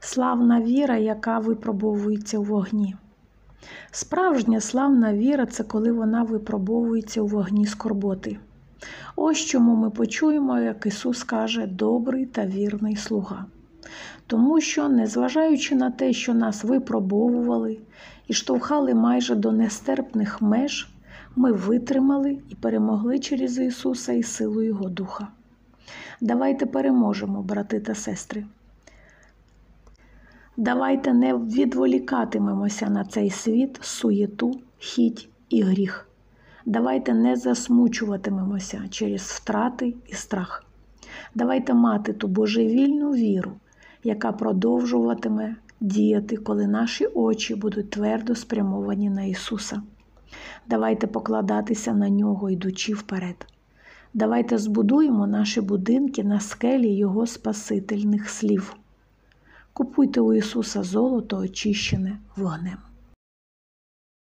Славна віра, яка випробовується у вогні. Справжня славна віра – це коли вона випробовується у вогні скорботи. Ось чому ми почуємо, як Ісус каже: «Добрий та вірний слуга». Тому що, незважаючи на те, що нас випробовували і штовхали майже до нестерпних меж, ми витримали і перемогли через Ісуса і силу Його Духа. Давайте переможемо, брати та сестри. Давайте не відволікатимемося на цей світ, суєту, хіть і гріх. Давайте не засмучуватимемося через втрати і страх. Давайте мати ту божевільну віру, яка продовжуватиме діяти, коли наші очі будуть твердо спрямовані на Ісуса. Давайте покладатися на Нього, йдучи вперед. Давайте збудуємо наші будинки на скелі Його спасительних слів. Купуйте у Ісуса золото, очищене вогнем.